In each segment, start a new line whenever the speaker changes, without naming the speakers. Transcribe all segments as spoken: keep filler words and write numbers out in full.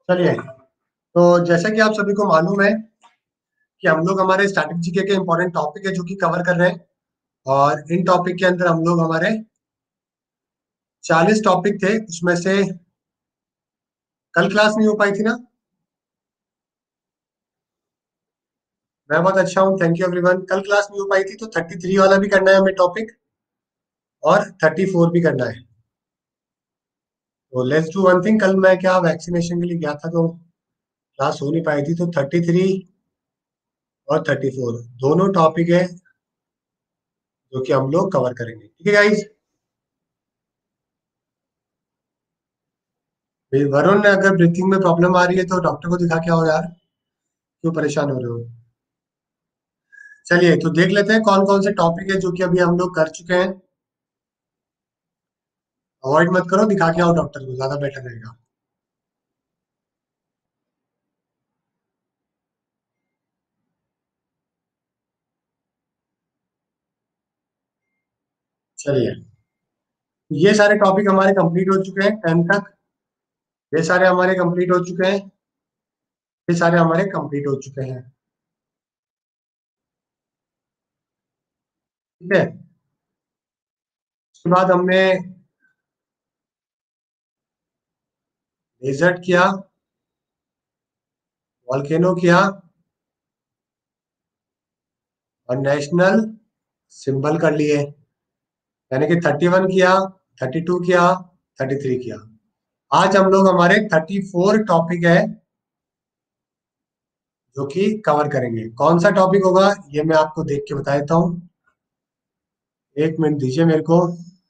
चलिए, तो जैसा कि आप सभी को मालूम है कि हम लोग हमारे स्टैटिक जीके के इंपॉर्टेंट टॉपिक है जो कि कवर कर रहे हैं। और इन टॉपिक के अंदर हम लोग हमारे चालीस टॉपिक थे, उसमें से कल क्लास नहीं हो पाई थी ना। मैं बहुत अच्छा हूँ, थैंक यू एवरीवन। कल क्लास नहीं हो पाई थी तो थर्टी थ्री वाला भी करना है हमें टॉपिक, और थर्टी फोर भी करना है। तो लेट्स डू वन थिंग, कल मैं क्या वैक्सीनेशन के लिए गया था तो क्लास हो नहीं पाई थी, तो थर्टी थ्री और थर्टी फोर दोनों टॉपिक है जो कि हम लोग कवर करेंगे। ठीक है गाइस। वरुण, अगर ब्रीथिंग में प्रॉब्लम आ रही है तो डॉक्टर को दिखा के आओ यार, क्यों परेशान हो रहे हो। चलिए, तो देख लेते हैं कौन कौन से टॉपिक है जो कि अभी हम लोग कर चुके हैं। अवॉइड मत करो, दिखा के आओ डॉक्टर को, ज्यादा बेटर रहेगा। चलिए, ये सारे टॉपिक हमारे कंप्लीट हो चुके हैं टेन तक। ये सारे हमारे कंप्लीट हो चुके हैं। ये सारे हमारे कंप्लीट हो चुके हैं। ठीक है। उसके बाद हमने डेजर्ट किया, वॉल्केनो किया, और नेशनल सिंबल कर लिए। यानी कि थर्टी वन किया, थर्टी टू किया, थर्टी थ्री किया। आज हम लोग हमारे थर्टी फोर टॉपिक है जो कि कवर करेंगे। कौन सा टॉपिक होगा ये मैं आपको देख के बता देता हूँ। एक मिनट दीजिए मेरे को।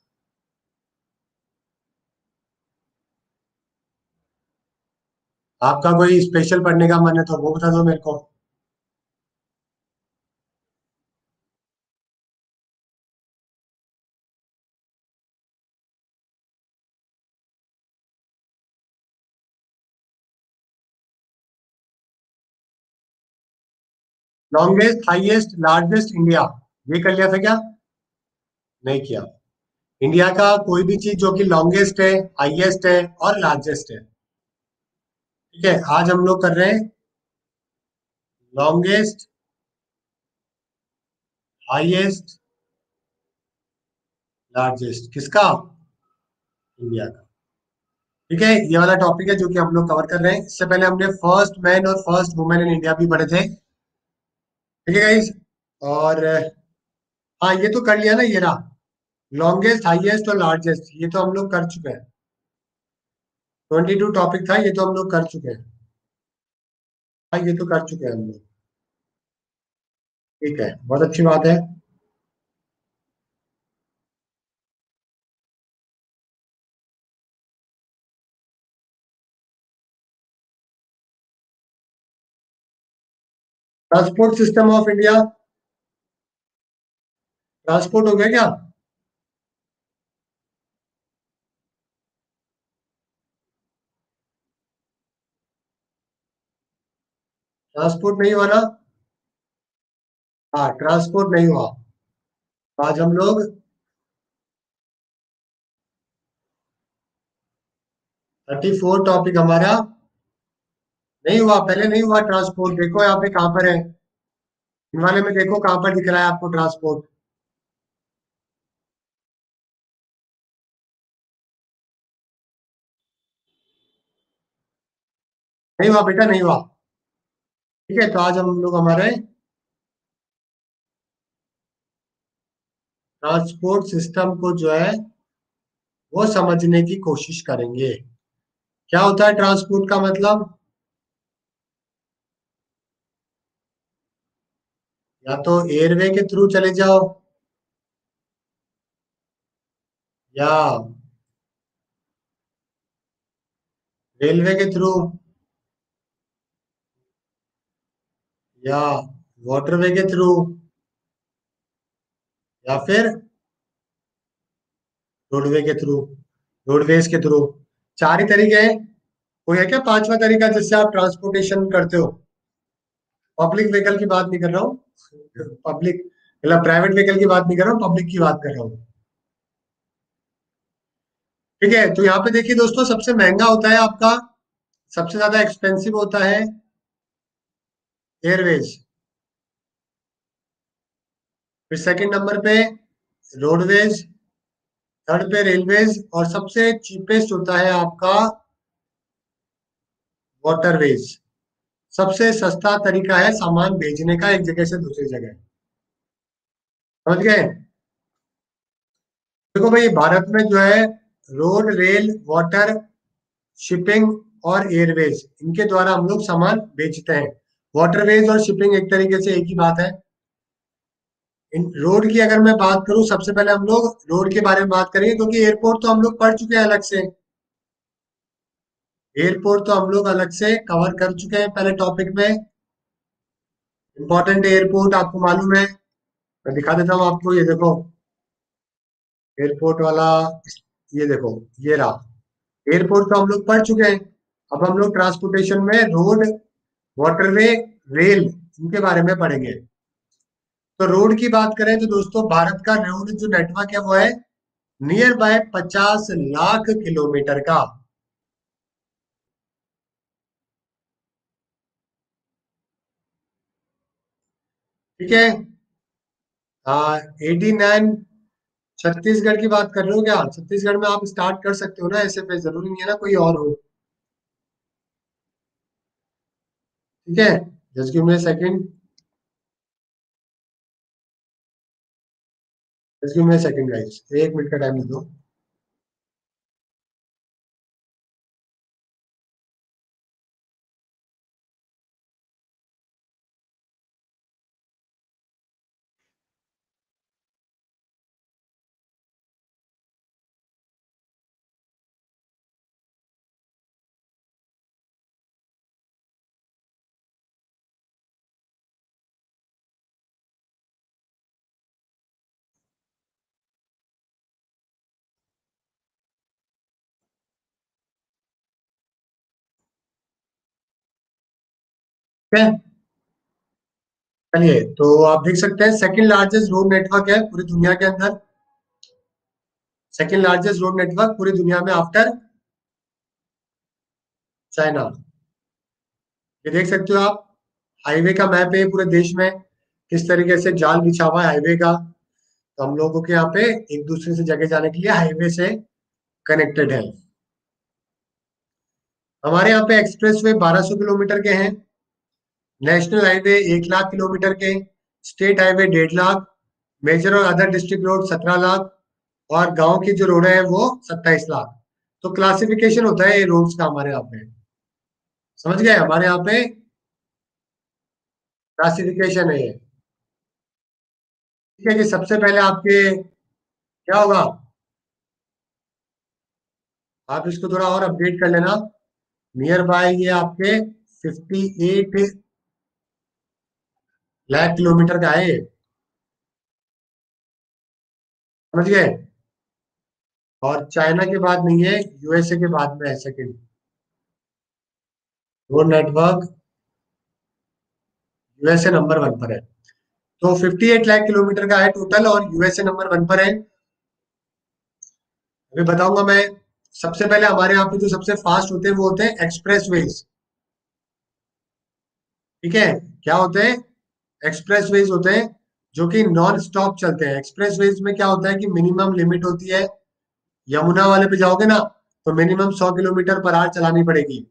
आपका कोई स्पेशल पढ़ने का मन है तो वो बता दो मेरे को। लॉन्गेस्ट, हाईएस्ट, लार्जेस्ट इंडिया, ये कर लिया था क्या? नहीं किया। इंडिया का कोई भी चीज जो कि लॉन्गेस्ट है, हाईएस्ट है और लार्जेस्ट है। ठीक है, आज हम लोग कर रहे हैं लॉन्गेस्ट, हाईएस्ट, लार्जेस्ट। किसका? इंडिया का। ठीक है, ये वाला टॉपिक है जो कि हम लोग कवर कर रहे हैं। इससे पहले हमने फर्स्ट मैन और फर्स्ट वुमेन इन इंडिया भी पढ़े थे। ठीक है गाइस। और हाँ, ये तो कर लिया ना, ये रहा लॉन्गेस्ट, हाईएस्ट और लार्जेस्ट, ये तो हम लोग कर चुके हैं। ट्वेंटी टू टॉपिक था, ये तो हम लोग कर चुके हैं। हाँ, ये तो कर चुके हैं हम लोग। ठीक है, बहुत अच्छी बात है। Transport system of India, transport हो गया क्या? ट्रांसपोर्ट नहीं हुआ ना? हाँ, ट्रांसपोर्ट नहीं हुआ। आज हम लोग थर्टी फोर टॉपिक हमारा नहीं हुआ, पहले नहीं हुआ ट्रांसपोर्ट। देखो यहाँ पे कहाँ पर है, इन वाले में देखो कहाँ पर दिख रहा है आपको ट्रांसपोर्ट। नहीं हुआ बेटा, नहीं हुआ। ठीक है, तो आज हम लोग हमारे ट्रांसपोर्ट सिस्टम को जो है वो समझने की कोशिश करेंगे। क्या होता है ट्रांसपोर्ट का मतलब? या तो एयरवे के थ्रू चले जाओ, या रेलवे के थ्रू, या वाटरवे के थ्रू, या फिर रोडवे के थ्रू, रोडवेज के थ्रू। चार ही तरीके हैं। कोई है क्या पांचवा तरीका जिससे आप ट्रांसपोर्टेशन करते हो? पब्लिक व्हीकल की बात नहीं कर रहा हूँ, पब्लिक मतलब प्राइवेट व्हीकल की बात नहीं कर रहा हूँ, पब्लिक की बात कर रहा हूँ। ठीक है, तो यहाँ पे देखिए दोस्तों, सबसे महंगा होता है आपका सबसे ज्यादा एक्सपेंसिव होता है एयरवेज, फिर सेकंड नंबर पे रोडवेज, थर्ड पे रेलवेज, और सबसे चीपेस्ट होता है आपका वाटरवेज। सबसे सस्ता तरीका है सामान भेजने का एक जगह से दूसरी जगह। समझ गए? देखो भाई, भारत में जो है रोड, रेल, वाटर, शिपिंग और एयरवेज, इनके द्वारा हम लोग सामान बेचते हैं। वाटरवेज और शिपिंग एक तरीके से एक ही बात है। इन रोड की अगर मैं बात करूं, सबसे पहले हम लोग रोड के बारे में बात करेंगे, क्योंकि एयरपोर्ट तो हम लोग पढ़ चुके हैं अलग से। एयरपोर्ट तो हम लोग अलग से कवर कर चुके हैं पहले टॉपिक में। इंपॉर्टेंट एयरपोर्ट आपको मालूम है, मैं दिखा देता हूँ आपको। ये देखो एयरपोर्ट वाला, ये देखो, ये रहा। एयरपोर्ट तो हम लोग पढ़ चुके हैं। अब हम लोग ट्रांसपोर्टेशन में रोड, वाटरवे, रेल, इनके बारे में पढ़ेंगे। तो रोड की बात करें तो दोस्तों, भारत का रोड जो नेटवर्क है वो है नियर बाय पचास लाख किलोमीटर का। ठीक है। हाँ, एटी नाइन। छत्तीसगढ़ की बात कर रहे हो क्या? छत्तीसगढ़ में आप स्टार्ट कर सकते हो ना ऐसे पे, जरूरी नहीं है ना कोई और हो। ठीक है, just give me second. Just give me second guys, एक मिनट का टाइम दे दो। ठीक है, चलिए तो आप देख सकते हैं सेकंड लार्जेस्ट रोड नेटवर्क है पूरी दुनिया के अंदर। सेकंड लार्जेस्ट रोड नेटवर्क पूरी दुनिया में आफ्टर चाइना। ये देख सकते हो आप, हाईवे का मैप है पूरे देश में, किस तरीके से जाल बिछा हुआ है हाईवे का। तो हम लोगों के यहाँ पे एक दूसरे से जगह जाने के लिए हाईवे से कनेक्टेड है। हमारे यहाँ पे एक्सप्रेस वे बारह सौ किलोमीटर के हैं, नेशनल हाईवे एक लाख किलोमीटर के, स्टेट हाईवे डेढ़ लाख, मेजर और अदर डिस्ट्रिक्ट रोड सत्रह लाख, और गांव की जो रोड है वो सत्ताईस लाख। तो क्लासिफिकेशन होता है ये रोड्स का हमारे यहाँ पे। समझ गए? हमारे यहाँ पे क्लासिफिकेशन है ये। ठीक है, कि सबसे पहले आपके क्या होगा, आप इसको थोड़ा और अपडेट कर लेना। नियर बाय ये आपके फिफ्टी एट लाख किलोमीटर का है ये। समझ गए? और चाइना के बाद नहीं है, यूएसए के बाद में है second road network. USA number one पर है। तो फिफ्टी एट लाख किलोमीटर का है टोटल, और यूएसए नंबर वन पर है। अभी बताऊंगा मैं। सबसे पहले हमारे यहाँ पे जो सबसे फास्ट होते हैं वो होते हैं एक्सप्रेस वेज। ठीक है, क्या होते हैं? एक्सप्रेस वेज होते हैं जो कि नॉन स्टॉप चलते हैं। एक्सप्रेस वेज में क्या होता है कि मिनिमम लिमिट होती है। यमुना वाले पे जाओगे ना, तो मिनिमम सौ किलोमीटर पर आवर चलानी पड़ेगी।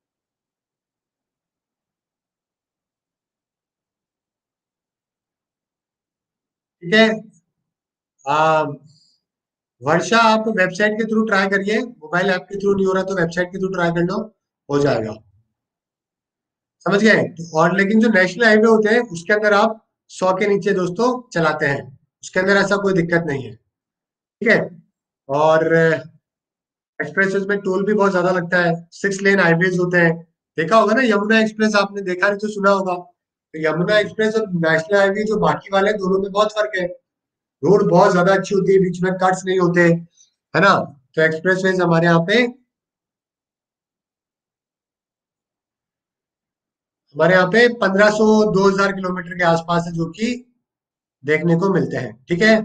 ठीक है। आ, वर्षा, आप वेबसाइट के थ्रू ट्राई करिए, मोबाइल ऐप के थ्रू नहीं हो रहा तो वेबसाइट के थ्रू ट्राई कर लो, हो जाएगा। समझ गए? तो और लेकिन जो नेशनल हाईवे होते हैं उसके अंदर आप सौ के नीचे दोस्तों चलाते हैं, उसके अंदर ऐसा कोई दिक्कत नहीं है। ठीक है। और एक्सप्रेस में टोल भी बहुत ज्यादा लगता है। सिक्स लेन हाईवेज होते हैं। देखा होगा ना यमुना एक्सप्रेस, आपने देखा नहीं तो सुना होगा। तो यमुना एक्सप्रेस और नेशनल हाईवे जो बाकी वाले हैं, दोनों में बहुत फर्क है। रोड बहुत ज्यादा अच्छी होती है, बीच में कट्स नहीं होते, है ना। तो एक्सप्रेस वेज हमारे यहाँ पे हमारे यहाँ पे पंद्रह सौ दो हजार किलोमीटर के आसपास है जो कि देखने को मिलते हैं। ठीक है,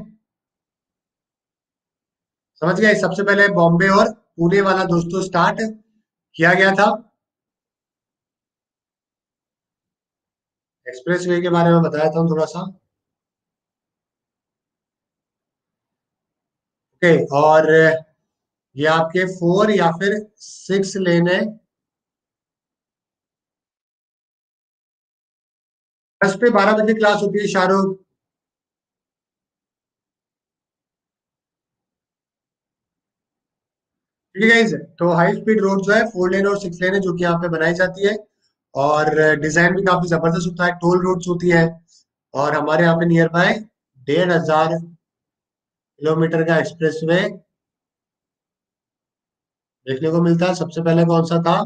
समझ गए? सबसे पहले बॉम्बे और पुणे वाला दोस्तों स्टार्ट किया गया था। एक्सप्रेस वे के बारे में बताया था हम थोड़ा सा। ओके, और ये आपके फोर या फिर सिक्स लेन है। दस पे बारह बजे क्लास होती है शाहरुख। ठीक है गाइस, तो हाई स्पीड रोड जो है फोर लेन और सिक्स लेन है जो कि यहाँ पे बनाई जाती है। और डिजाइन भी काफी जबरदस्त होता है, टोल रोड्स होती है। और हमारे यहाँ पे नियर बाय डेढ़ हजार किलोमीटर का एक्सप्रेस वे देखने को मिलता है। सबसे पहले कौन सा था?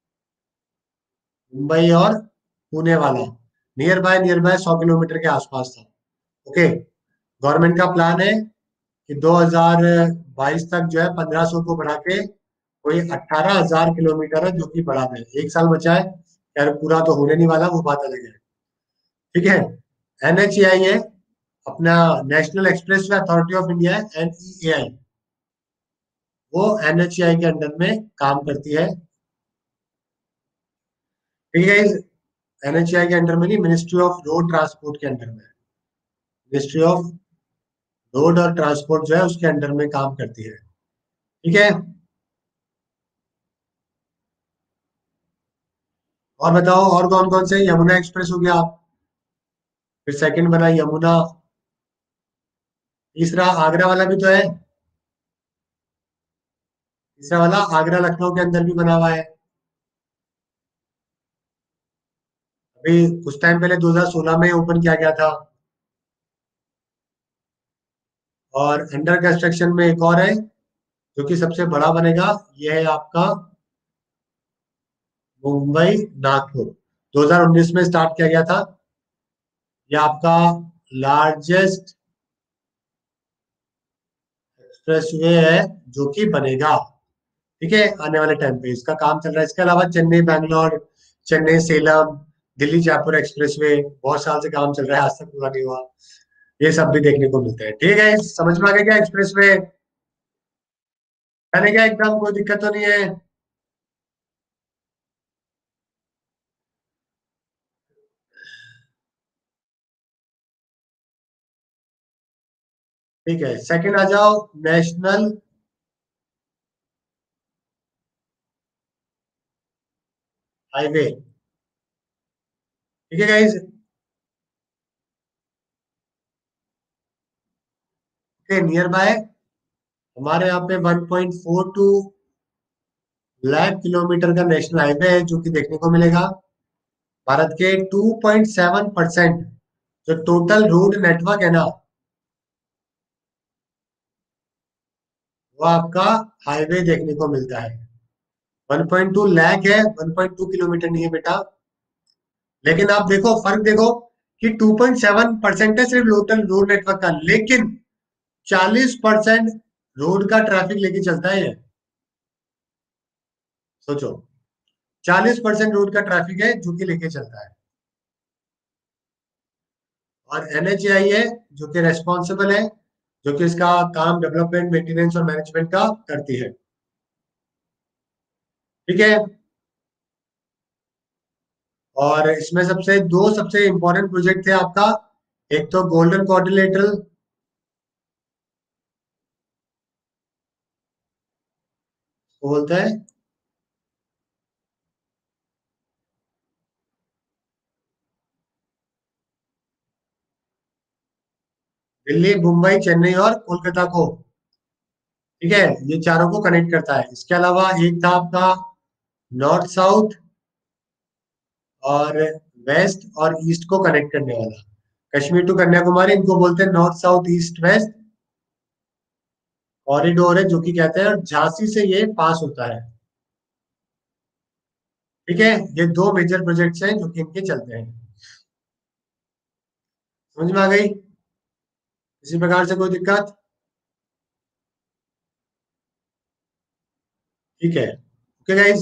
मुंबई और पुणे वाला। नियर बाय नियर बाय सौ किलोमीटर के आसपास था। ओके, गवर्नमेंट का प्लान है कि दो हज़ार बाईस तक जो है पंद्रह सौ को बढ़ा के कोई अठारह हज़ार किलोमीटर है जो कि बढ़ा दें। एक साल बचा है, यार पूरा तो होने नहीं वाला, वो बात अलग है। ठीक है, एनएचएआई है अपना, national express way authority of India है, एनईएआई। वो एनएचएआई के अंडर में काम करती है। ठीक है, एनएचएआई के अंडर में नहीं, मिनिस्ट्री ऑफ रोड ट्रांसपोर्ट के अंडर में। मिनिस्ट्री ऑफ रोड और ट्रांसपोर्ट जो है उसके अंडर में काम करती है। ठीक है, और बताओ और कौन कौन से? यमुना एक्सप्रेस हो गया, फिर सेकंड बना यमुना। तीसरा आगरा वाला भी तो है। तीसरा वाला आगरा लखनऊ के अंदर भी बना हुआ है। अभी कुछ टाइम पहले दो हज़ार सोलह में ओपन किया गया था। और अंडर कंस्ट्रक्शन में एक और है जो कि सबसे बड़ा बनेगा, ये है आपका मुंबई नागपुर। दो हज़ार उन्नीस में स्टार्ट किया गया था। ये आपका लार्जेस्ट एक्सप्रेसवे है जो कि बनेगा। ठीक है, आने वाले टाइम पे इसका काम चल रहा है। इसके अलावा चेन्नई बैंगलोर, चेन्नई सेलम, दिल्ली जयपुर एक्सप्रेसवे बहुत साल से काम चल रहा है, आज तक पूरा नहीं हुआ। ये सब भी देखने को मिलते हैं। ठीक है, समझ में आ गया क्या एक्सप्रेसवे? यानी क्या एकदम कोई दिक्कत तो नहीं है? ठीक है, सेकंड आ जाओ, नेशनल हाईवे। ठीक है गाइज, के नियर बाय हमारे यहाँ पे one point four two lakh kilometre का नेशनल हाईवे है जो कि देखने को मिलेगा। भारत के टू पॉइंट सेवन परसेंट जो टोटल रोड नेटवर्क है ना, वो आपका हाईवे देखने को मिलता है। वन पॉइंट टू लाख है, वन पॉइंट टू किलोमीटर नहीं है बेटा। लेकिन आप देखो फर्क देखो कि टू पॉइंट सेवन परसेंट है सिर्फ टोटल रोड नेटवर्क का, लेकिन चालीस परसेंट रोड का ट्रैफिक लेके चलता है ये। सोचो, चालीस परसेंट रोड का ट्रैफिक है जो कि लेके चलता है। और एनएचएआई है जो कि रेस्पॉन्सिबल है, जो कि इसका काम डेवलपमेंट, मेंटेनेंस और मैनेजमेंट का करती है। ठीक है, और इसमें सबसे दो सबसे इंपॉर्टेंट प्रोजेक्ट थे आपका। एक तो गोल्डन क्वाड्रिलेटरल बोलते हैं, दिल्ली, मुंबई, चेन्नई और कोलकाता को। ठीक है, ये चारों को कनेक्ट करता है। इसके अलावा एक था आपका नॉर्थ साउथ और वेस्ट और ईस्ट को कनेक्ट करने वाला, कश्मीर टू कन्याकुमारी, इनको बोलते हैं north south east west corridor है जो कि कहते हैं, और झांसी से ये पास होता है। ठीक है, ये दो मेजर प्रोजेक्ट्स हैं जो कि इनके चलते हैं। समझ में आ गई? इसी प्रकार से कोई दिक्कत? ठीक है, ओके गाइज।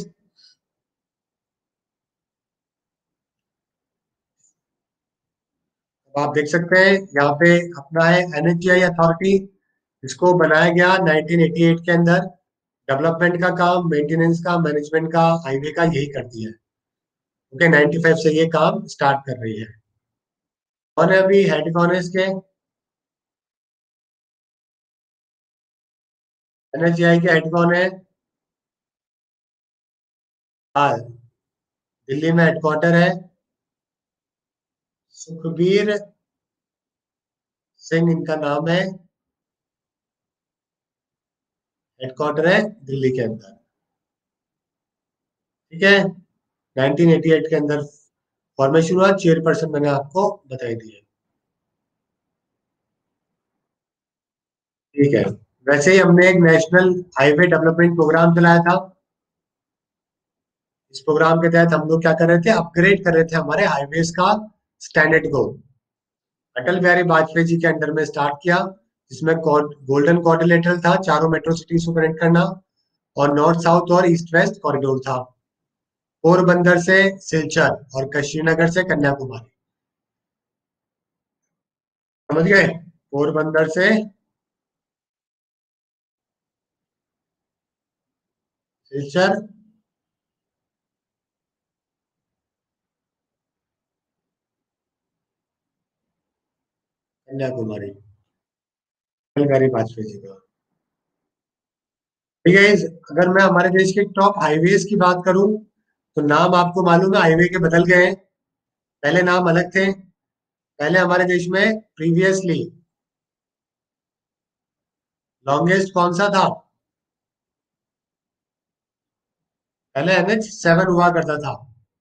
अब आप देख सकते हैं यहाँ पे अपना है एनएचआई अथॉरिटी। इसको बनाया गया नाइनटीन एटी एट के अंदर। डेवलपमेंट का काम, मेंटेनेंस का, मैनेजमेंट का, हाईवे का यही करती है। ओके, नाइनटी फाइव से ये काम स्टार्ट कर रही है। कौन है अभी हेड, कौन है इसके? एनएचएआई के हेड कौन है? हाँ, दिल्ली में हेडक्वार्टर है। सुखबीर सिंह इनका नाम है। हेडक्वार्टर है दिल्ली के अंदर। ठीक है। नाइनटीन एटी एट के अंदर फॉर्मेशन हुआ। चेयरपर्सन मैंने आपको बताई दी है। ठीक है। वैसे ही हमने एक नेशनल हाईवे डेवलपमेंट प्रोग्राम चलाया था। इस प्रोग्राम के तहत हम लोग क्या कर रहे थे, अपग्रेड कर रहे थे हमारे हाईवेज का स्टैंडर्ड को। अटल बिहारी वाजपेयी जी के अंडर में स्टार्ट किया, जिसमें गोल्डन क्वाड्रिलेटरल था, चारों मेट्रो सिटीज को कनेक्ट करना, और नॉर्थ साउथ और ईस्ट वेस्ट कॉरिडोर था। पोरबंदर से सिलचर और श्रीनगर से कन्याकुमारी। समझ गए? पोरबंदर से सिलचर, कन्याकुमारी। अटल बिहारी वाजपेयी जी का। ठीक है। इस- अगर मैं हमारे देश के टॉप हाईवेज की बात करूं, तो नाम आपको मालूम है हाईवे के बदल गए हैं। पहले नाम अलग थे। पहले हमारे देश में प्रीवियसली लॉन्गेस्ट कौन सा था? पहले एनएच सेवन हुआ करता था।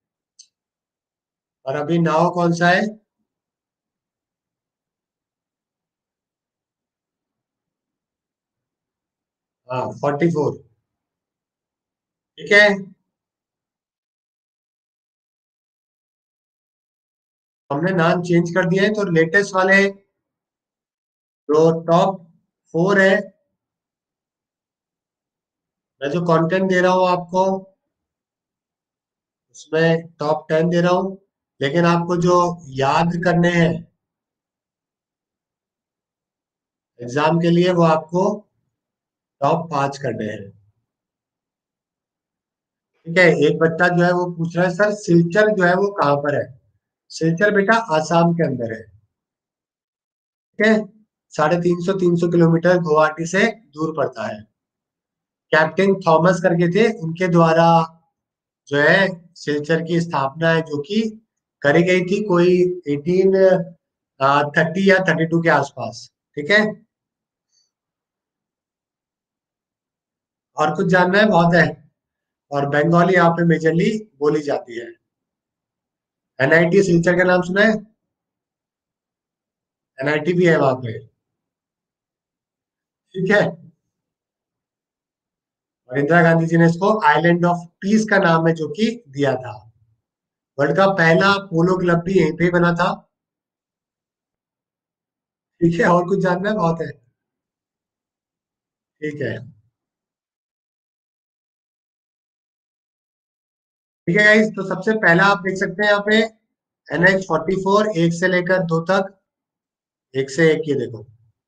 और अभी नाव कौन सा है? हाँ, फोर्टी फोर। ठीक है। हमने नाम चेंज कर दिए हैं, तो लेटेस्ट वाले जो टॉप फोर है, मैं जो कंटेंट दे रहा हूँ आपको, उसमें टॉप टेन दे रहा हूँ। लेकिन आपको जो याद करने हैं एग्जाम के लिए, वो आपको टॉप पांच करने हैं। ठीक है। एक बच्चा जो है वो पूछ रहा है, सर सिलचर जो है वो कहाँ पर है? सिलचर बेटा आसाम के अंदर है। ठीक है। साढ़े तीन सौ तीन सौ किलोमीटर गुवाहाटी से दूर पड़ता है। कैप्टन थॉमस करके थे, उनके द्वारा जो है सिलचर की स्थापना है, जो कि करी गई थी कोई एटीन थर्टी या थर्टी टू के आसपास। ठीक है। और कुछ जानना है? बहुत है। और बंगाली यहाँ पे मेजरली बोली जाती है। एनआईटी सिलचर का नाम सुना है? एनआईटी भी है वहां पे। ठीक है। और इंदिरा गांधी जी ने इसको आइलैंड ऑफ पीस का नाम है जो कि दिया था। वर्ल्ड का पहला पोलो क्लब भी यहीं पे ही बना था। ठीक है। और कुछ जानना है? बहुत है। ठीक है। ठीक है गाइस, तो सबसे पहला आप देख सकते हैं यहाँ पे एन एच फोर्टी फोर, एक से लेकर दो तक। एक से एक, ये देखो।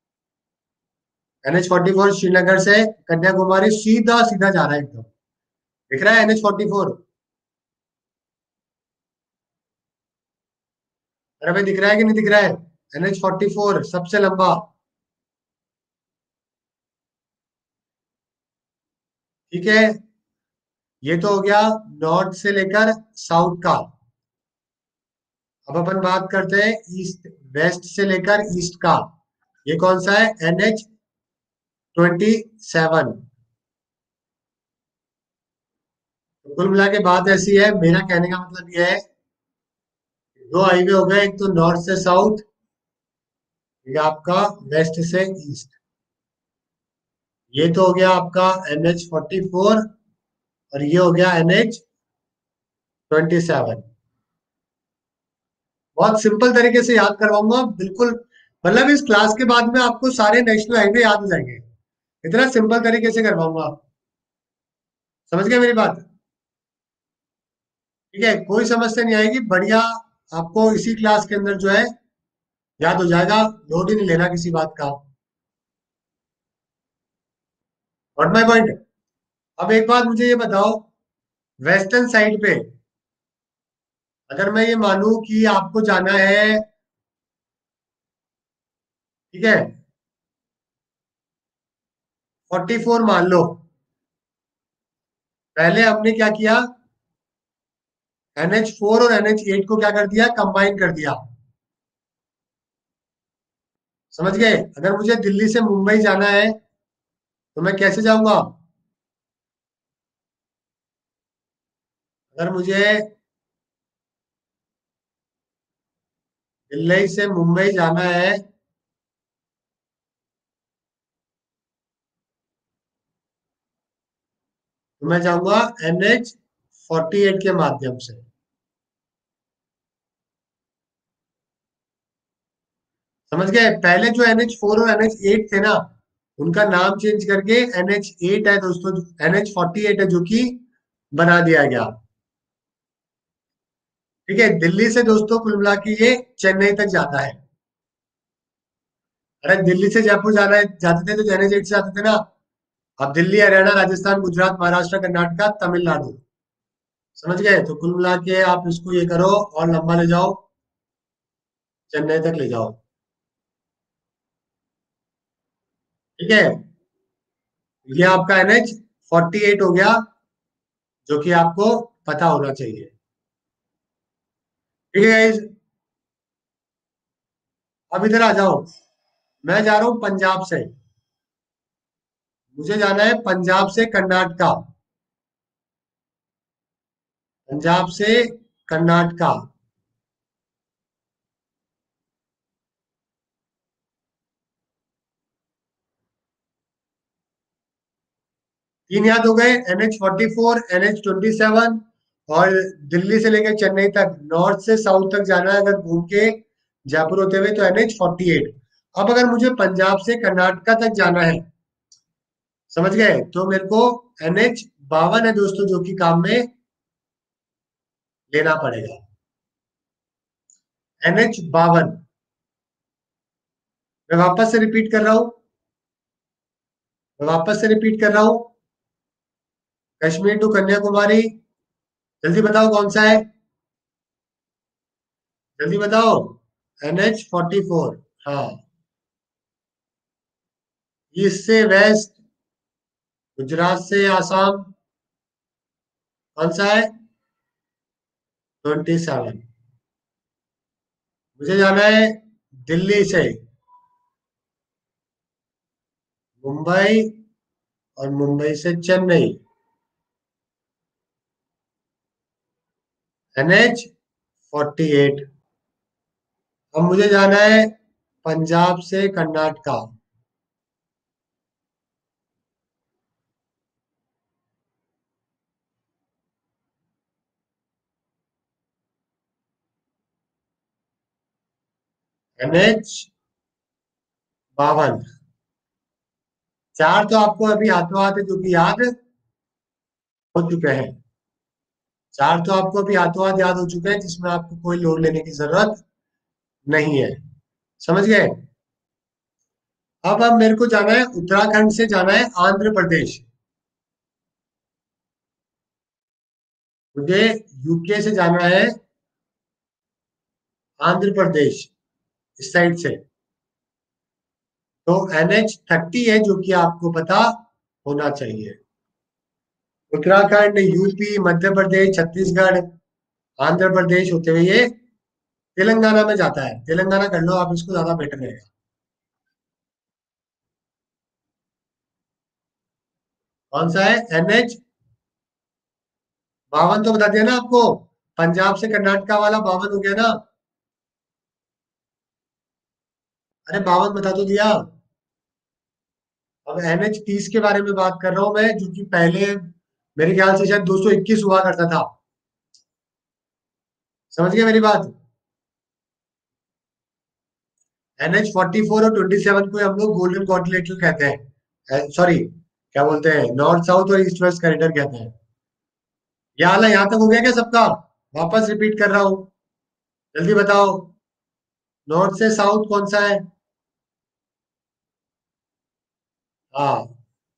N H forty four Srinagar से कन्याकुमारी सीधा सीधा जा रहा है एकदम। दिख रहा है एन एच फोर्टी फोर? अरे भाई, दिख रहा है कि नहीं दिख रहा है? एन एच फोर्टी फोर सबसे लंबा। ठीक है। ये तो हो गया नॉर्थ से लेकर साउथ का। अब अपन बात करते हैं ईस्ट, वेस्ट से लेकर ईस्ट का। ये कौन सा है? N H twenty seven. तो कुल मिला के बात ऐसी है, मेरा कहने का मतलब यह है, दो हाईवे हो गए, एक तो नॉर्थ से साउथ, ये आपका वेस्ट से ईस्ट। ये तो हो गया आपका एन एच फोर्टी फोर, और ये हो गया एन एच ट्वेंटी सेवन। बहुत सिंपल तरीके से याद करवाऊंगा, बिल्कुल। मतलब इस क्लास के बाद में आपको सारे नेशनल हाईवे याद हो जाएंगे। इतना सिंपल तरीके से करवाऊंगा। समझ गए मेरी बात? ठीक है। कोई समस्या नहीं आएगी, बढ़िया। आपको इसी क्लास के अंदर जो है याद हो जाएगा। लोड ही नहीं लेना किसी बात का। What my point? अब एक बात मुझे ये बताओ, वेस्टर्न साइड पे, अगर मैं ये मानूं कि आपको जाना है, अगर मैं ये मानूं कि आपको जाना है ठीक है, फोर्टी फोर मान लो। पहले हमने क्या किया, एन एच फोर और एन एच एट को क्या कर दिया, कंबाइन कर दिया। समझ गए? अगर मुझे दिल्ली से मुंबई जाना है तो मैं कैसे जाऊंगा? अगर मुझे दिल्ली से मुंबई जाना है तो मैं जाऊंगा एन एच फोर्टी एट के माध्यम से। समझ गए? पहले जो एन एच फोर और एन एच एट थे ना, उनका नाम चेंज करके एन एच एट है दोस्तों, एन एच फोर्टी एट है जो कि बना दिया गया। ठीक है, दिल्ली से दोस्तों कुल मिला के ये चेन्नई तक जाता है। अरे दिल्ली से जयपुर जाना है जाते थे तो एन एच एट से जाते थे ना। अब दिल्ली, हरियाणा, राजस्थान, गुजरात, महाराष्ट्र, कर्नाटका, तमिलनाडु। समझ गए? तो कुल मिला के आप इसको ये करो और लंबा ले जाओ, चेन्नई तक ले जाओ। ठीक है, ये आपका एन एच फोर्टी एट हो गया, जो कि आपको पता होना चाहिए। ठीक है guys, अब इधर आ जाओ। मैं जा रहा हूं पंजाब से। मुझे जाना है पंजाब से कर्नाटका। पंजाब से कर्नाटका। तीन याद हो गए, N H forty four, N H twenty seven, और दिल्ली से लेकर चेन्नई तक, नॉर्थ से साउथ तक जाना है अगर घूम के जयपुर होते हुए तो एन एच फोर्टी एट। अब अगर मुझे पंजाब से कर्नाटका तक जाना है, समझ गए, तो मेरे को एन एच बावन है दोस्तों जो कि काम में लेना पड़ेगा। एन एच बावन। मैं वापस से रिपीट कर रहा हूं, मैं वापस से रिपीट कर रहा हूं। कश्मीर टू कन्याकुमारी। जल्दी बताओ कौन सा है, जल्दी बताओ। N H forty four. हाँ, ईस्ट से वेस्ट, गुजरात से आसाम, कौन सा है? Twenty seven. मुझे जाना है दिल्ली से मुंबई और मुंबई से Chennai, N H forty eight. अब मुझे जाना है पंजाब से कर्नाटका, एन एच बावन। चार तो आपको अभी हाथों हाथ है जो कि याद हो चुके हैं। चार तो आपको अभी हाथों हाथ याद हो चुके हैं जिसमें आपको कोई लोड लेने की जरूरत नहीं है। समझ गए? अब अब मेरे को जाना है, उत्तराखंड से जाना है आंध्र प्रदेश। मुझे यू के से जाना है आंध्र प्रदेश, इस साइड से। तो एन एच थर्टी है जो कि आपको पता होना चाहिए। उत्तराखंड, यू पी, मध्य प्रदेश, छत्तीसगढ़, आंध्र प्रदेश होते हुए ये तेलंगाना में जाता है। तेलंगाना कर लो आप इसको, ज्यादा बेटर रहेगा। कौन सा है? एन एच बावन तो बता दिया ना आपको। पंजाब से कर्नाटका वाला बावन हो गया ना। अरे बावन बता तो दिया। अब एन एच तीस के बारे में बात कर रहा हूं मैं, जो कि पहले मेरे ख्याल से शायद दो सौ इक्कीस हुआ करता था। समझ गए मेरी बात? एन एच फोर्टी फोर और ट्वेंटी सेवन को हम लोग गोल्डन क्वाड्रिलेटरल कहते हैं, सॉरी क्या बोलते हैं, नॉर्थ साउथ और ईस्ट वेस्ट कॉरिडोर कहते हैं। ये हाल है, यहां तक हो गया क्या सबका? वापस रिपीट कर रहा हूँ, जल्दी बताओ। नॉर्थ से साउथ कौन सा है? हाँ।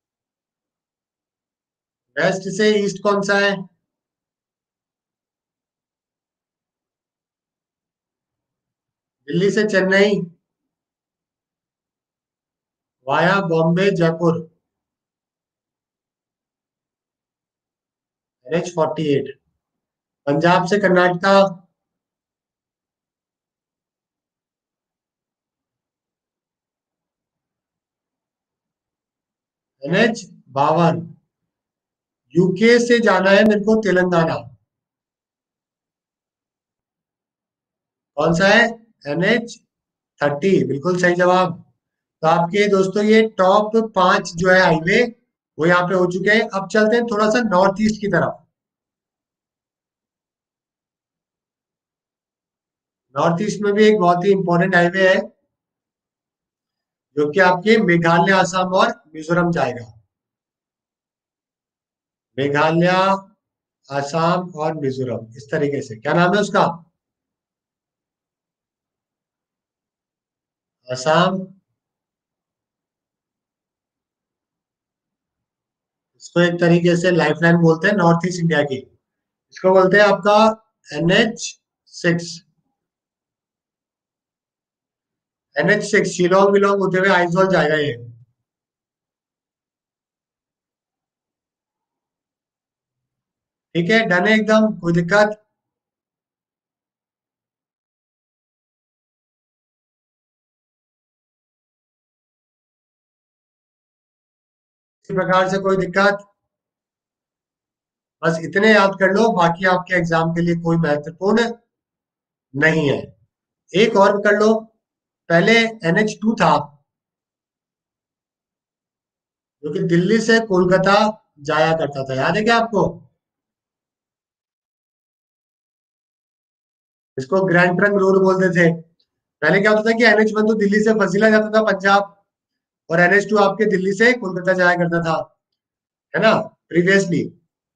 वेस्ट से ईस्ट कौन सा है? दिल्ली से Chennai. Via Bombay Jaipur, N H forty eight. Punjab से कर्नाटका, एन एच बावन। यूके से जाना है मेरे को तेलंगाना, कौन सा है? एन एच थर्टी, बिल्कुल सही जवाब। तो आपके दोस्तों ये टॉप पांच जो है हाईवे वो यहाँ पे हो चुके हैं। अब चलते हैं थोड़ा सा नॉर्थ ईस्ट की तरफ। नॉर्थ ईस्ट में भी एक बहुत ही इंपॉर्टेंट हाईवे है जो कि आपके मेघालय, असम और मिजोरम जाएगा। मेघालय, असम और मिजोरम, इस तरीके से क्या नाम है उसका? असम, इसको एक तरीके से लाइफलाइन बोलते हैं नॉर्थ ईस्ट इंडिया की। इसको बोलते हैं आपका N H six. N H six Shillong विलोंग होते हुए आइजॉल जाएगा ये। ठीक है, डन है एकदम, कोई दिक्कत? इसी प्रकार से कोई दिक्कत? बस इतने याद कर लो, बाकी आपके एग्जाम के लिए कोई महत्वपूर्ण नहीं है। एक और कर लो, पहले एन एच टू था जो कि दिल्ली से कोलकाता जाया करता था, याद है क्या आपको? इसको ग्रैंड ट्रंक रोड बोलते थे। पहले क्या होता था कि एन एच वन तो दिल्ली से फजीला जाता था पंजाब, और एन एच टू आपके दिल्ली से कोलकाता जाया करता था, है ना, प्रीवियसली।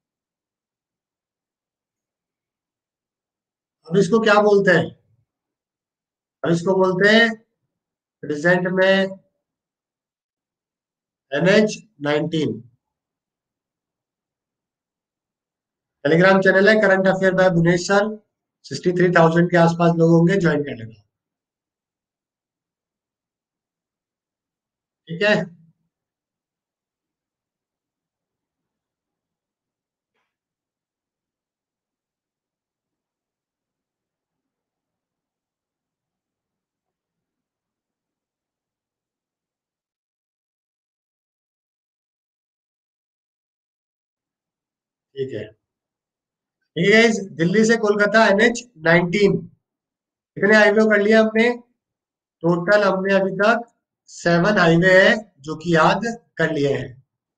अब इसको क्या बोलते हैं? अब इसको बोलते हैं प्रेजेंट में N H nineteen. Telegram channel है current affair by Bhuvnesh sir, sixty three thousand के आसपास लोग होंगे, ज्वाइन कर लेना। ठीक है, ठीक है, ठीक है guys, दिल्ली से कोलकाता एन एच नाइनटीन। कितने हाईवे कर लिया हमने? टोटल हमने अभी तक सेवन हाईवे है जो कि याद कर लिए हैं।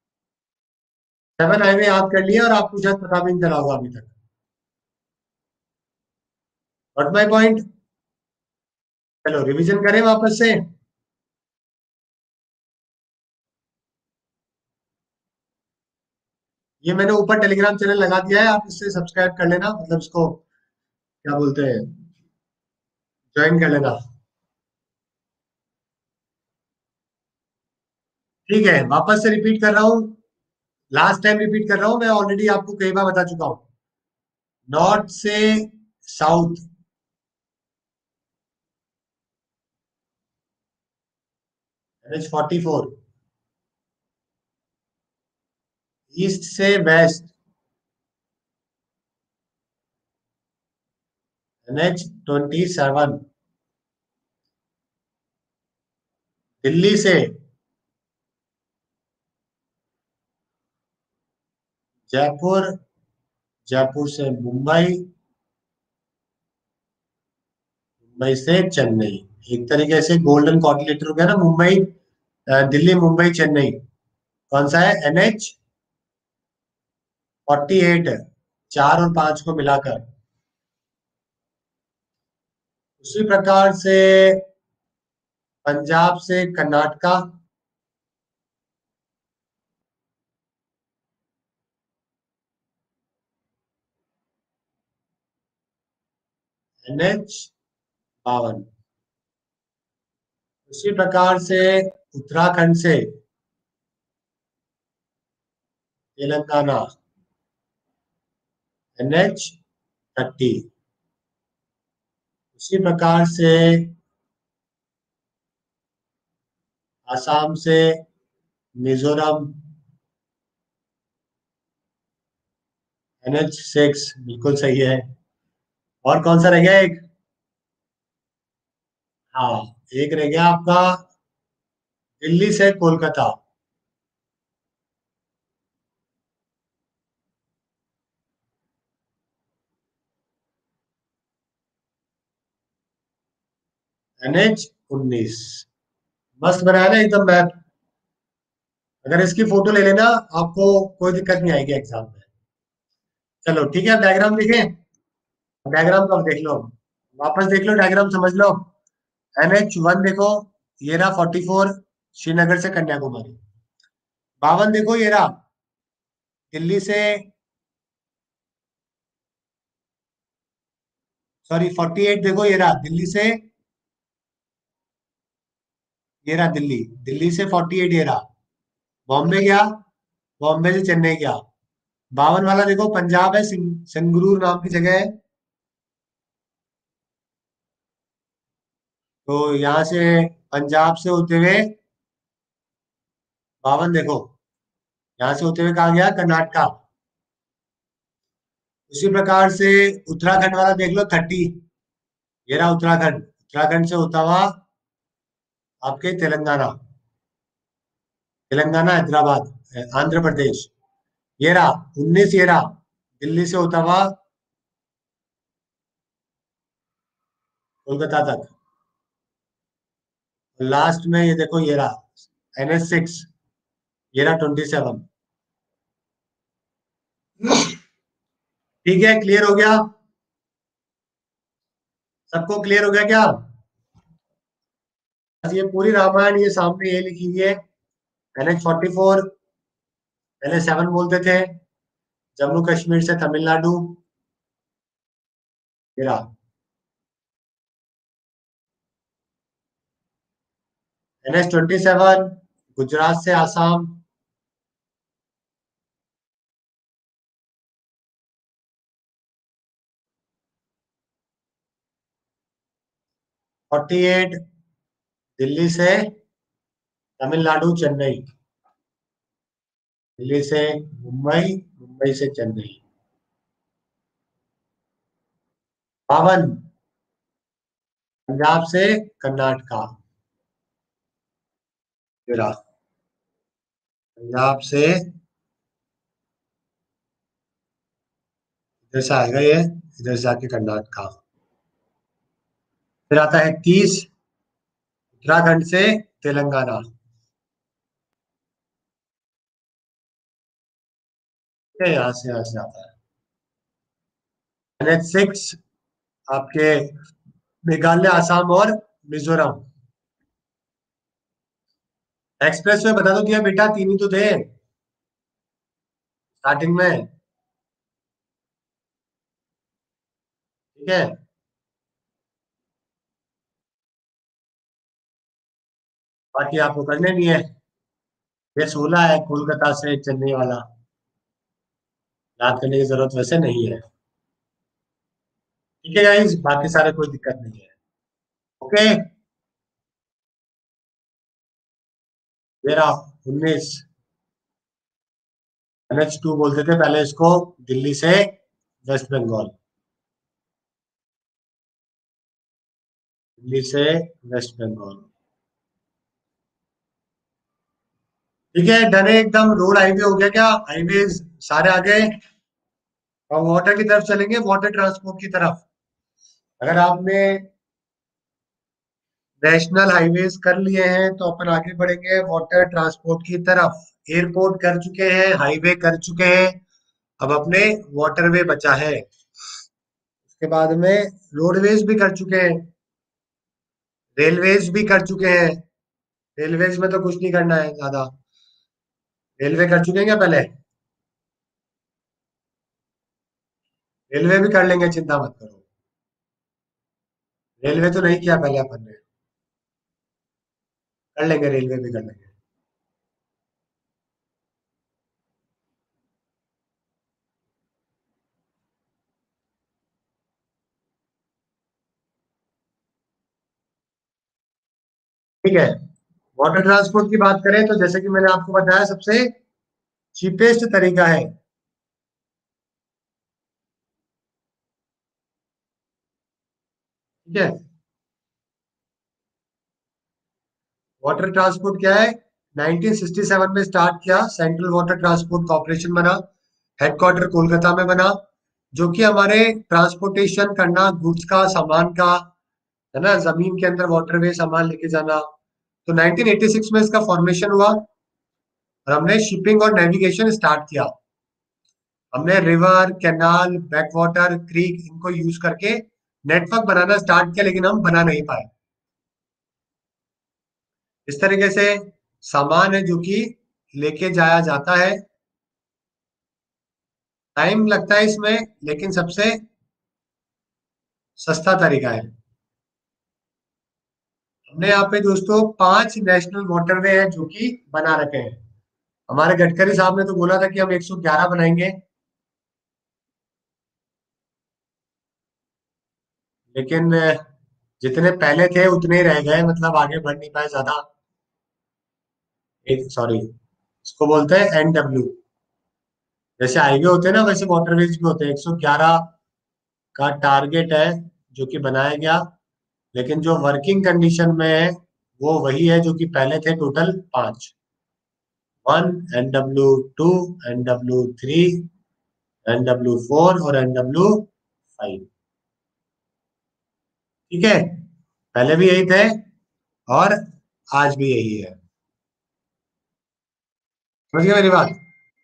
सेवन हाईवे याद कर लिए और आपको शायद पता भी नहीं चला होगा अभी तक। What my point? चलो रिवीजन करें वापस से। ये मैंने ऊपर टेलीग्राम चैनल लगा दिया है, आप इससे सब्सक्राइब कर लेना, मतलब इसको क्या बोलते हैं, ज्वाइन कर लेना। ठीक है, वापस से रिपीट कर रहा हूँ, लास्ट टाइम रिपीट कर रहा हूँ, मैं ऑलरेडी आपको कई बार बता चुका हूँ। नॉर्थ से south N H forty four, east से west N H twenty seven, Delhi से जयपुर, जयपुर से मुंबई, मुंबई से चेन्नई। एक तरीके से गोल्डन कॉर्डिनेटर हो गया ना, मुंबई अ, दिल्ली मुंबई चेन्नई। कौन सा है? एन एच फोर्टी एट, चार और पांच को मिलाकर। उसी प्रकार से पंजाब से कर्नाटका एन एच बावन। उसी प्रकार से उत्तराखंड से तेलंगाना एन एच थर्टी। उसी प्रकार से आसाम से मिजोरम, एन एच सिक्स बिल्कुल सही है। और कौन सा रह गया एक? हाँ, एक रह गया आपका, दिल्ली से कोलकाता। एन एच उन्नीस। मस्त बनाया ना एकदम मैप। अगर इसकी फोटो ले लेना, आपको कोई दिक्कत नहीं आएगी एग्जाम में। चलो ठीक है, डायग्राम देखें। डायग्राम को अब देख लो, वापस देख लो, डायग्राम समझ लो। एन एच वन देखो, ये रहा फोर्टी फोर, श्रीनगर से कन्याकुमारी। बावन देखो, ये रहा दिल्ली से, सॉरी फोर्टी एट देखो, ये रहा दिल्ली से, ये रहा दिल्ली, दिल्ली से फोर्टी एट ये रहा, बॉम्बे गया, बॉम्बे से चेन्नई गया। बावन वाला देखो, पंजाब है, सिंग, संगरूर नाम की जगह है। तो यहाँ से पंजाब से होते हुए, बावन देखो, यहाँ से होते हुए कहा गया कर्नाटका। उसी प्रकार से उत्तराखंड वाला देख लो, थर्टी, ये रहा उत्तराखंड, उत्तराखंड से होता हुआ आपके तेलंगाना, तेलंगाना हैदराबाद, अ, आंध्र प्रदेश। ये रहा उन्नीस, ये रहा दिल्ली से होता हुआ कोलकाता तक। लास्ट में ये देखो, ये रहा एन एच सिक्स, ये रहा ट्वेंटी सेवन। ठीक है, क्लियर हो गया? सबको क्लियर हो गया क्या? बस ये पूरी रामायण ये सामने ये लिखी हुई है। एन एच फोर्टी फोर, पहले सेवन बोलते थे, जम्मू कश्मीर से तमिलनाडु, ये रहा N H twenty seven, Gujarat से आसाम। फोर्टी एट, दिल्ली से तमिलनाडु चेन्नई, दिल्ली से मुंबई, मुंबई से चेन्नई। बावन, पंजाब से कर्नाटका, ये रहा पंजाब से, इधर से आएगा ये, इधर से आके कर्नाटका। फिर आता है तीस, उत्तराखंड से तेलंगाना। ये यहाँ से यहाँ से आता है। एन एच सिक्स आपके मेघालय, आसाम और मिजोरम। एक्सप्रेस वे बता दो दिया बेटा, तीन ही तो थे स्टार्टिंग में। ठीक है, बाकी आपको करने नहीं है। ये सोलह है कोलकाता से चेन्नई वाला, याद करने की जरूरत वैसे नहीं है। ठीक है गाइस, बाकी सारे कोई दिक्कत नहीं है। ओके, ये रहा उन्नीस, एन एच टू बोलते थे पहले इसको, दिल्ली से वेस्ट बंगाल, दिल्ली से वेस्ट बंगाल। ठीक है, डन है एकदम। रोड हाईवे हो गया क्या? हाईवे सारे आ गए। अब वाटर की तरफ चलेंगे, वाटर ट्रांसपोर्ट की तरफ। अगर आपने नेशनल हाईवेज कर लिए हैं तो अपन आगे बढ़ेंगे वाटर ट्रांसपोर्ट की तरफ। एयरपोर्ट कर चुके हैं, हाईवे कर चुके हैं, अब अपने वाटरवे बचा है। उसके बाद में रोडवेज भी कर चुके हैं, रेलवेज भी कर चुके हैं। रेलवेज में तो कुछ नहीं करना है ज्यादा। रेलवे कर चुके हैं क्या पहले? रेलवे भी कर लेंगे, चिंता मत करो। रेलवे तो नहीं किया पहले अपन ने, कर लेंगे, रेलवे भी कर लेंगे। ठीक है, वाटर ट्रांसपोर्ट की बात करें तो जैसे कि मैंने आपको बताया सबसे चीपेस्ट तरीका है, ठीक है। वाटर ट्रांसपोर्ट क्या है? नाइनटीन सिक्सटी सेवन में स्टार्ट किया, सेंट्रल वाटर ट्रांसपोर्ट कॉर्पोरेशन बना, हेडक्वार्टर कोलकाता में बना, जो कि हमारे ट्रांसपोर्टेशन करना गुड्स का, सामान का, है ना, जमीन के अंदर वाटरवे सामान लेके जाना। तो नाइनटीन एटी सिक्स में इसका फॉर्मेशन हुआ और हमने शिपिंग और नेविगेशन स्टार्ट किया। हमने river, canal, back water, creek इनको यूज करके नेटवर्क बनाना स्टार्ट किया, लेकिन हम बना नहीं पाए। इस तरीके से सामान है जो कि लेके जाया जाता है, टाइम लगता है इसमें, लेकिन सबसे सस्ता तरीका है। हमने यहाँ पे दोस्तों पांच नेशनल वाटरवे हैं जो कि बना रखे हैं। हमारे गडकरी साहब ने तो बोला था कि हम एक सौ ग्यारह बनाएंगे, लेकिन अ, जितने पहले थे उतने ही रह गए, मतलब आगे बढ़ नहीं पाए ज्यादा। एक सॉरी, इसको बोलते हैं एन डब्ल्यू। जैसे हाईवे होते हैं ना, वैसे वाटरवेज भी होते हैं। एक सौ ग्यारह का टारगेट है जो कि बनाया गया, लेकिन जो वर्किंग कंडीशन में है वो वही है जो कि पहले थे, टोटल पांच। One, N W two, N W three, N W four और एन डब्ल्यू फाइव। ठीक है, पहले भी यही थे और आज भी यही है। समझ गए मेरी बात?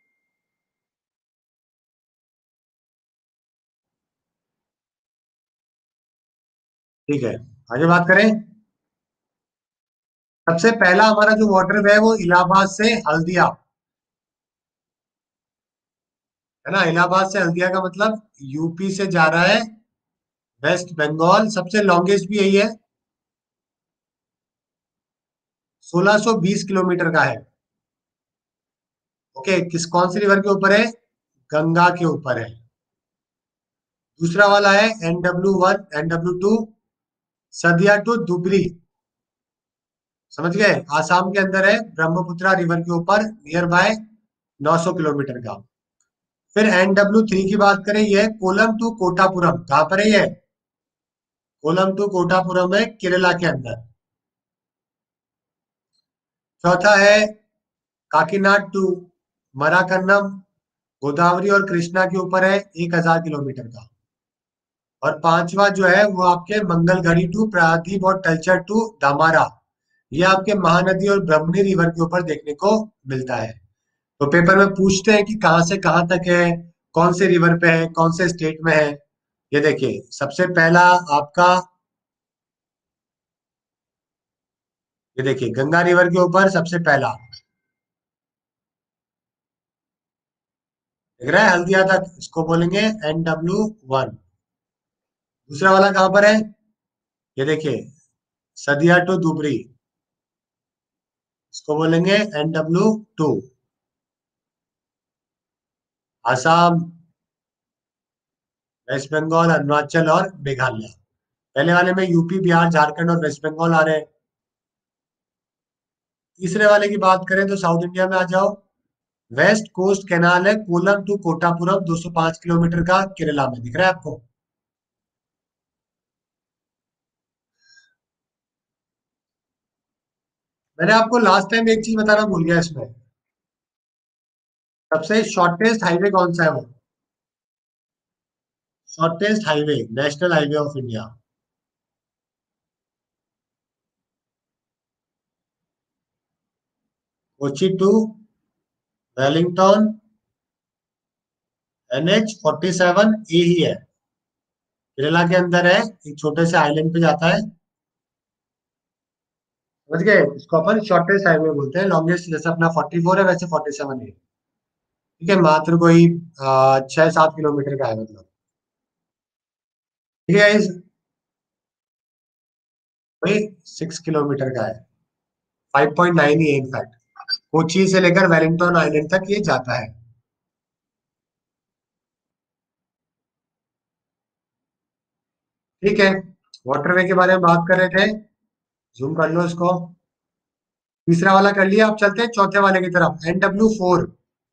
ठीक है, आगे बात करें। सबसे पहला हमारा जो वाटरवे है वो इलाहाबाद से हल्दिया, है ना। इलाहाबाद से हल्दिया का मतलब यूपी से जा रहा है वेस्ट बंगाल, सबसे लॉन्गेस्ट भी यही है, सोलह सौ बीस किलोमीटर का है। ओके, किस कौन सी रिवर के ऊपर है? गंगा के ऊपर है। दूसरा वाला है N W one, N W two, Sadiya to Dhubri, समझ गए, आसाम के अंदर है, ब्रह्मपुत्रा रिवर के ऊपर, नियर बाय नौ सौ किलोमीटर का। फिर एन डब्ल्यू थ्री की बात करें, ये है कोलम टू कोटापुरम। कहां पर है ये? कोलम टू कोटापुरम है, केरला के अंदर। चौथा है काकीनाड टू मराकन्नम, गोदावरी और कृष्णा के ऊपर है, एक हजार किलोमीटर का। और पांचवा जो है वो आपके मंगलगढ़ी टू प्रायद्वीप और तलचर टू दामारा, ये आपके महानदी और ब्रह्मणी रिवर के ऊपर देखने को मिलता है। तो पेपर में पूछते हैं कि कहाँ से कहाँ तक है, कौन से रिवर पे है, कौन से स्टेट में है। ये देखिए, सबसे पहला आपका, ये देखिए गंगा रिवर के ऊपर सबसे पहला दिख रहा है हल्दिया तक, इसको बोलेंगे एन डब्ल्यू वन। दूसरा वाला कहाँ पर है? ये देखिए सदिया टू दुबरी, इसको बोलेंगे N W two. Assam, west Bengal, Arunachal और मेघालय। पहले वाले में यूपी, बिहार, झारखंड और वेस्ट बंगाल आ रहे हैं। तीसरे वाले की बात करें तो साउथ इंडिया में आ जाओ, वेस्ट कोस्ट कैनाल है कोलम टू कोटापुरम, दो सौ पांच किलोमीटर का, केरला में दिख रहा है आपको। मैंने आपको लास्ट टाइम एक चीज बताना भूल गया इसमें, सबसे शॉर्टेस्ट हाईवे कौन सा है वो? Shortest highway, national highway of India. Kochi to Wellington, N H forty seven A ही है, केरला के अंदर है, एक छोटे से आइलैंड पे जाता है। समझ गए, इसको अपन शॉर्टेस्ट हाईवे बोलते हैं। लॉन्गेस्ट जैसे अपना फोर्टी फोर है, वैसे फोर्टी सेवन है। ठीक है, मात्र कोई अ, छह सात किलोमीटर का है मतलब। ठीक है इस वही सिक्स किलोमीटर का है, फाइव पॉइंट नाइन ही है इनफैक्ट। कोची से लेकर वेलिंगटन आइलैंड तक ये जाता है। ठीक है, वाटरवे के बारे में बात कर रहे थे, जूम कर लो इसको। तीसरा वाला कर लिया, अब चलते हैं चौथे वाले की तरफ। N W four,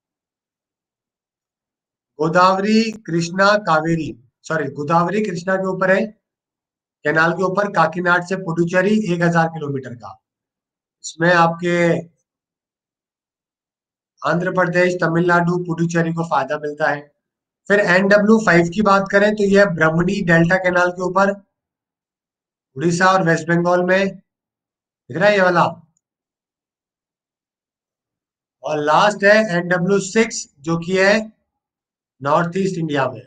Godavari Krishna Kaveri, sorry Godavari Krishna के ऊपर है, कैनाल के ऊपर, काकीनाड से पुडुचेरी, एक हजार किलोमीटर का। इसमें आपके आंध्र प्रदेश, तमिलनाडु, पुडुचेरी को फायदा मिलता है। फिर एन डब्ल्यू फाइव की बात करें तो यह ब्रह्मणी डेल्टा कैनाल के ऊपर, उड़ीसा और वेस्ट बंगाल में, दिख रहा है ये वाला। और लास्ट है एन डब्ल्यू सिक्स, जो कि है नॉर्थ ईस्ट इंडिया में।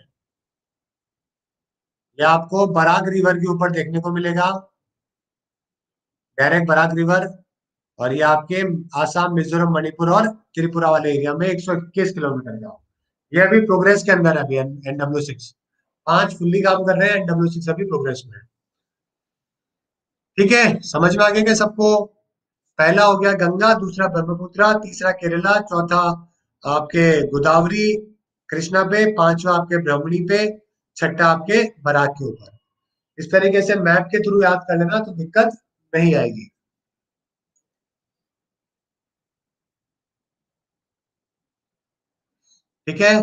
ये आपको बराक रिवर के ऊपर देखने को मिलेगा, डायरेक्ट बराक रिवर। और ये आपके आसाम, मिजोरम, मणिपुर और त्रिपुरा वाले एरिया में एक सौ इक्कीस किलोमीटर का। ये अभी प्रोग्रेस के अंदर है अभी एन डब्ल्यू सिक्स। पांच फुल्ली काम कर रहे हैं, एन डब्ल्यू सिक्स अभी प्रोग्रेस में है। ठीक है, समझ में आ गया क्या सबको? पहला हो गया गंगा, दूसरा ब्रह्मपुत्र, तीसरा केरला, चौथा आपके गोदावरी कृष्णा पे, पांचवा आपके ब्राह्मणी पे, छठा आपके बराक के ऊपर। इस तरीके से मैप के थ्रू याद कर लेना तो दिक्कत नहीं आएगी। ठीक है,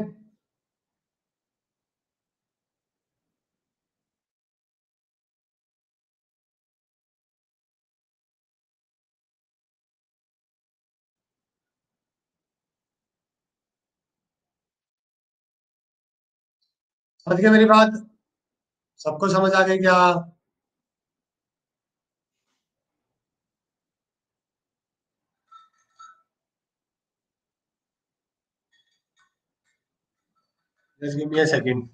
समझ गए मेरी बात? सबको समझ आ गई क्या? Just give me a second.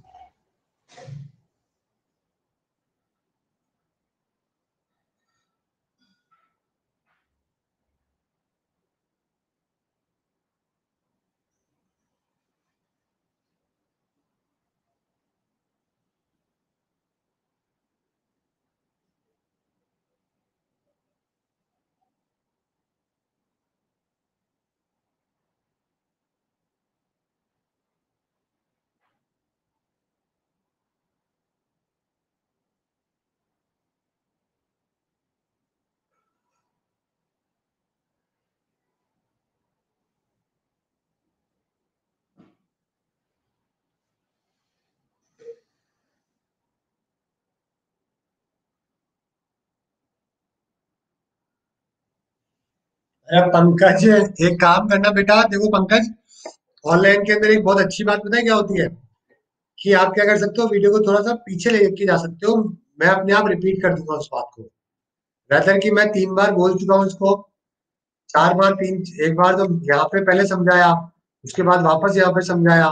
अरे पंकज, एक काम करना बेटा, देखो पंकज, ऑनलाइन के अंदर एक बहुत अच्छी बात पता है क्या होती है? कि आप क्या कर सकते हो, वीडियो को थोड़ा सा पीछे लेके जा सकते हो। मैं अपने आप रिपीट कर दूंगा उस बात को, rather कि मैं तीन बार बोल चुका हूँ इसको, चार बार, तीन, एक बार तो यहाँ पे पहले समझाया, उसके बाद वापस यहाँ पे समझाया,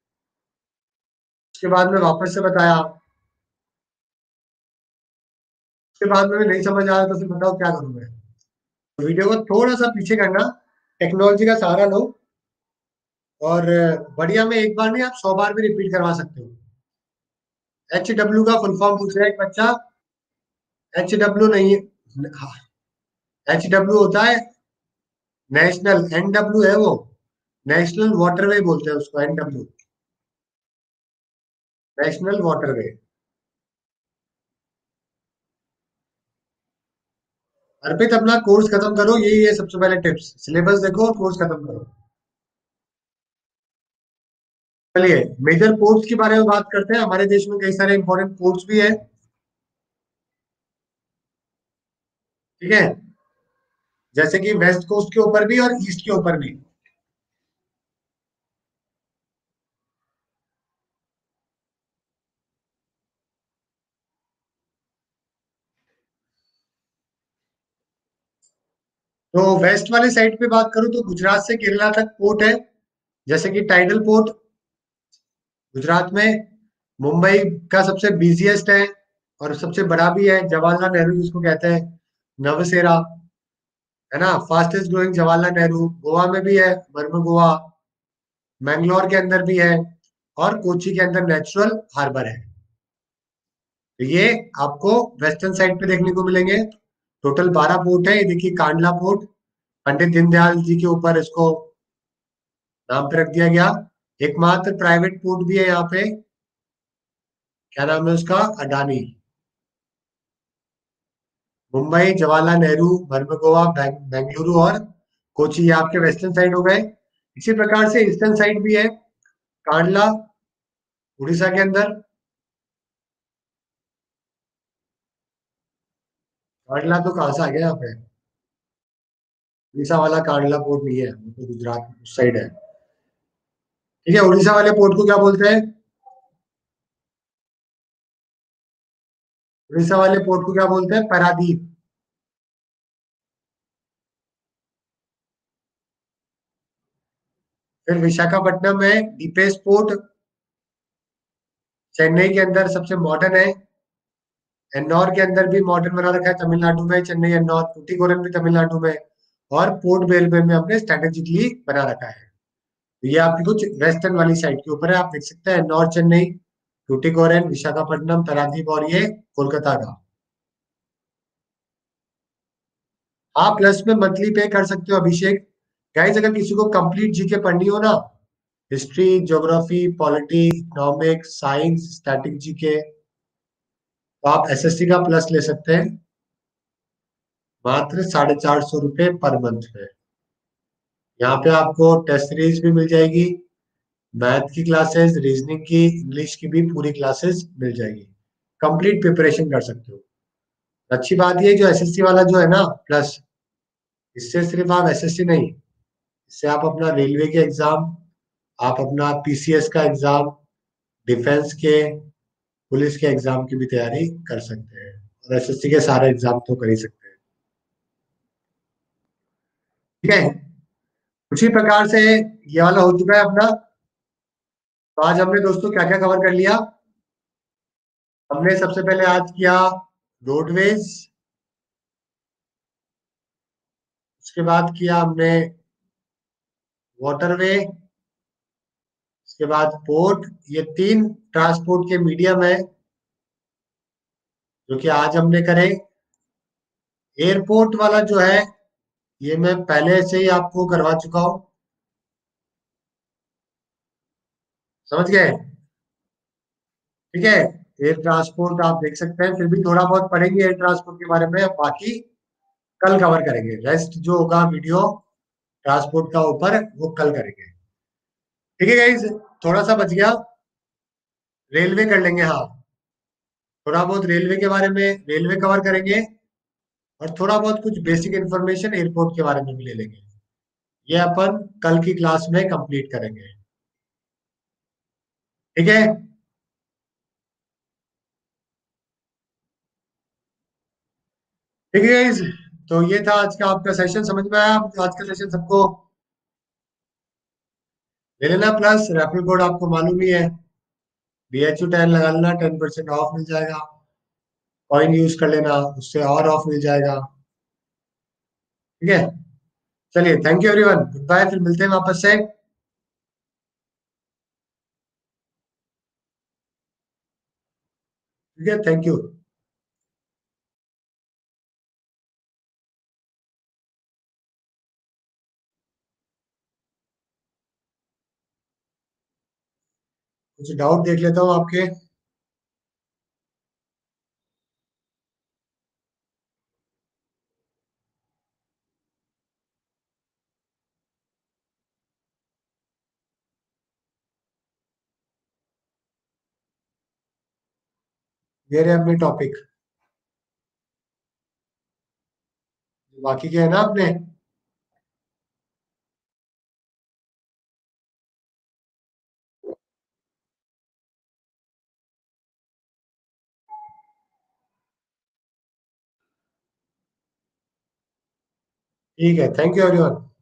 उसके बाद में वापस से बताया, उसके बाद में भी नहीं समझ आ रहा तो फिर बताओ क्या करूँ मैं? वीडियो को थोड़ा सा पीछे करना, टेक्नोलॉजी का सहारा लो, और बढ़िया में एक बार नहीं, आप सौ बार भी रिपीट करवा सकते हो। एच डब्ल्यू का फुल फॉर्म पूछ रहा है एक बच्चा। एच डब्ल्यू नहीं है, एच डब्ल्यू होता है नेशनल, एन डब्ल्यू है वो नेशनल वाटरवे बोलते हैं उसको, N W, national waterway. Arpit, अपना कोर्स खत्म करो, यही है सबसे पहले टिप्स, सिलेबस देखो और कोर्स खत्म करो। चलिए, मेजर पोर्ट्स के बारे में बात करते हैं। हमारे देश में कई सारे इंपॉर्टेंट पोर्ट्स भी है। ठीक है, जैसे कि वेस्ट कोस्ट के ऊपर भी और ईस्ट के ऊपर भी। तो वेस्ट वाले साइड पे बात करूं तो गुजरात से केरला तक पोर्ट है, जैसे कि टाइडल पोर्ट गुजरात में, मुंबई का सबसे बिजिएस्ट है और सबसे बड़ा भी है, जवाहरलाल नेहरू जिसको कहते हैं, नवसेरा, है ना, फास्टेस्ट ग्रोइंग जवाहरलाल नेहरू। गोवा में भी है, मर्म गोवा, मैंगलोर के अंदर भी है, और कोची के अंदर नेचुरल हार्बर है। तो ये आपको वेस्टर्न साइड पे देखने को मिलेंगे। टोटल बारह पोर्ट है, ये देखिए, कांडला पोर्ट, पंडित दीनदयाल जी के ऊपर इसको नाम पे रख दिया गया। एकमात्र प्राइवेट पोर्ट भी है यहाँ पे, क्या नाम है उसका, अडानी, मुंबई, जवाहरलाल नेहरू, मर्मगोवा, बेंग- बेंगलुरु और कोची, ये आपके वेस्टर्न साइड हो गए। इसी प्रकार से ईस्टर्न साइड भी है, कांडला, उड़ीसा के अंदर। कांडला तो कहाँ से आ गया यहाँ पे? उड़ीसा वाला कांडला पोर्ट नहीं है, वो तो गुजरात उस साइड है। ठीक है, उड़ीसा वाले पोर्ट को क्या बोलते हैं? उड़ीसा वाले पोर्ट को क्या बोलते हैं? पारादीप। फिर विशाखापट्टनम है डीपेस्ट पोर्ट, चेन्नई के अंदर सबसे मॉडर्न है। एन्नौर के अंदर भी मॉडर्न बना रखा है, तमिलनाडु में चेन्नई एन्नौर। टूटीकोरन भी तमिलनाडु में। और पोर्ट बेलवे में हमने स्ट्रेटेजिकली बना रखा है। तो ये आपकी कुछ वेस्टर्न वाली साइड के ऊपर है, आप देख सकते हैं एन्नौर चेन्नई, टूटीकोरन, विशाखापट्टनम, पारादीप और ये कोलकाता का। हाँ, प्लस में मंथली पे कर सकते हो अभिषेक। गाइस, अगर किसी को कंप्लीट जीके पढ़नी हो ना, history, geography, polity, economics, science, static GK, तो आप एसएससी का प्लस ले सकते हैं, मात्र साढ़े चार सौ रुपये पर मंथ में। यहाँ पे आपको टेस्ट सीरीज भी मिल जाएगी, मैथ की क्लासेस, रीजनिंग की, इंग्लिश की भी पूरी क्लासेस मिल जाएगी। कंप्लीट प्रिपरेशन कर सकते हो। अच्छी बात ये, जो एसएससी वाला जो है ना प्लस, इससे सिर्फ आप एसएससी नहीं, इससे आप अपना रेलवे के एग्जाम, आप अपना पीसीएस का एग्जाम, डिफेंस के, पुलिस के एग्जाम की भी तैयारी कर सकते हैं। और एसएससी के सारे एग्जाम तो कर ही सकते हैं। ठीक है, उसी प्रकार से ये वाला हो चुका है अपना। तो आज हमने दोस्तों क्या क्या कवर कर लिया? हमने सबसे पहले आज किया रोडवेज, उसके बाद किया हमने वाटरवे, उसके बाद पोर्ट। ये तीन ट्रांसपोर्ट के मीडियम है जो कि आज हमने करे। एयरपोर्ट वाला जो है, ये मैं पहले से ही आपको करवा चुका हूं। समझ गए? ठीक है, एयर ट्रांसपोर्ट आप देख सकते हैं, फिर भी थोड़ा बहुत पढ़ेंगे एयर ट्रांसपोर्ट के बारे में, बाकी कल कवर करेंगे। रेस्ट जो होगा वीडियो ट्रांसपोर्ट का ऊपर, वो कल करेंगे। ठीक है गाइज, थोड़ा सा बच गया, रेलवे कर लेंगे। हाँ, थोड़ा बहुत रेलवे के बारे में, रेलवे कवर करेंगे। और थोड़ा बहुत कुछ बेसिक इंफॉर्मेशन एयरपोर्ट के बारे में भी ले लेंगे। ये अपन कल की क्लास में कंप्लीट करेंगे। ठीक है। ठीक है गाइज, तो ये था आज का आपका सेशन। समझ में आया? आज का सेशन सबको ले लेना। प्लस रेफरल कोड आपको मालूम ही है, बी एच यू टेन लगा लेना, टेन परसेंट ऑफ मिल जाएगा। कॉइन यूज कर लेना, उससे और ऑफ मिल जाएगा। ठीक है, चलिए, thank you everyone, goodbye, फिर मिलते हैं वापस से। ठीक है, थैंक यू। कुछ डाउट देख लेता हूँ आपके। ये रहे अपने टॉपिक, बाकी के है ना अपने। ठीक है, थैंक यू एवरीवन।